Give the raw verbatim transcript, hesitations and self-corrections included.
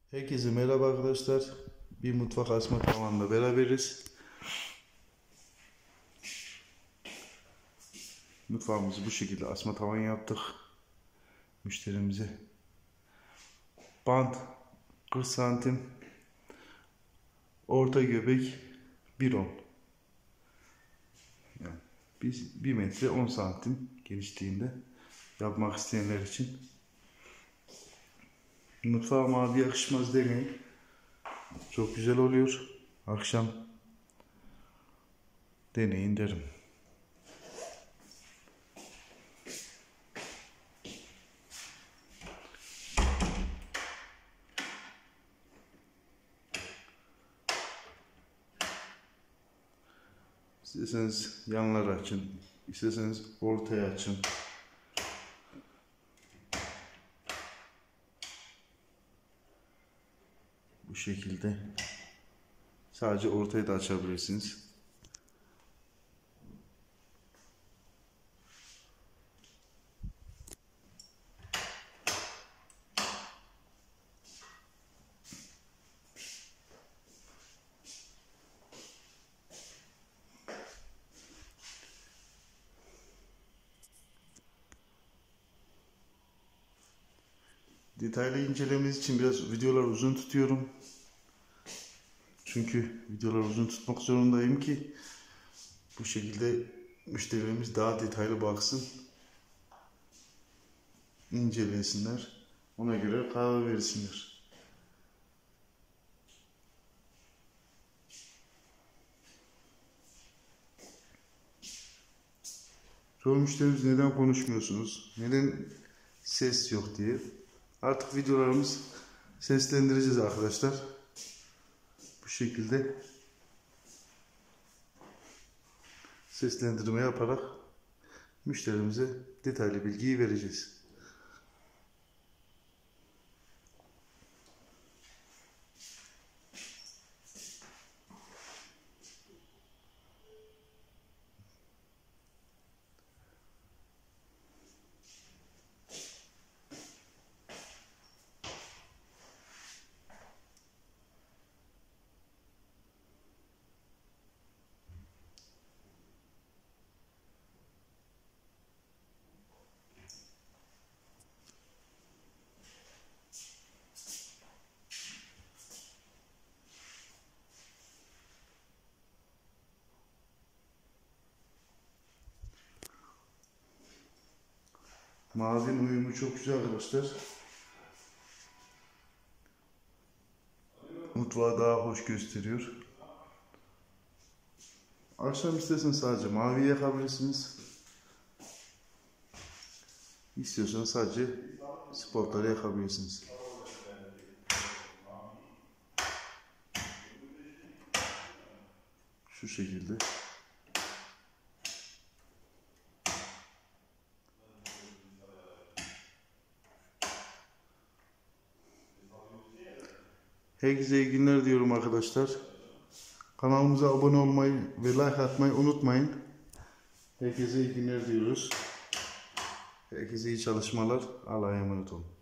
Herkese merhaba arkadaşlar. Bir mutfak asma tavanla beraberiz. Mutfağımızı bu şekilde asma tavan yaptık. Müşterimize bant kırk santim, orta göbek bir on. Yani bir metre on santim genişliğinde yapmak isteyenler için. Mutfağa mavi yakışmaz demeyin. Çok güzel oluyor. Akşam deneyin derim. İsterseniz yanlara açın, isterseniz ortaya açın. Bu şekilde sadece ortaya da açabilirsiniz. Detaylı incelemeniz için biraz videolar uzun tutuyorum. Çünkü videolar uzun tutmak zorundayım ki bu şekilde müşterilerimiz daha detaylı baksın, incelesinler, ona göre karar versinler. Çoğu müşterimiz neden konuşmuyorsunuz, neden ses yok diye. Artık videolarımız seslendireceğiz arkadaşlar. Bu şekilde seslendirme yaparak müşterimize detaylı bilgiyi vereceğiz. Mavinin uyumu çok güzel arkadaşlar. Mutfağı daha hoş gösteriyor. Akşam isterseniz sadece mavi yakabilirsiniz. İstiyorsanız sadece spotları yakabilirsiniz. Şu şekilde. Herkese iyi günler diyorum arkadaşlar. Kanalımıza abone olmayı ve like atmayı unutmayın. Herkese iyi günler diyoruz. Herkese iyi çalışmalar. Allah'a emanet olun.